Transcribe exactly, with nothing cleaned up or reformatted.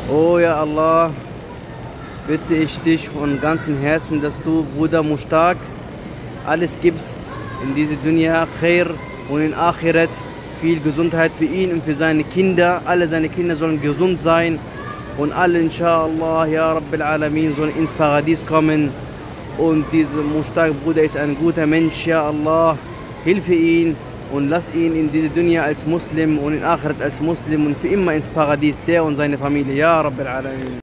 Oh ja Allah, bitte ich dich von ganzem Herzen, dass du, Bruder Mushtaq, alles gibst in diese Dunya, Khair, und in Akhirat viel Gesundheit für ihn und für seine Kinder. Alle seine Kinder sollen gesund sein und alle inshallah, ja Rabbil Alamin, sollen ins Paradies kommen. Und dieser Mushtaq Bruder ist ein guter Mensch, ja Allah, hilfe ihn und lass ihn in diese Dunya als Muslim und in Akhirat als Muslim und für immer ins Paradies, der und seine Familie, ja Rabbil Alamin.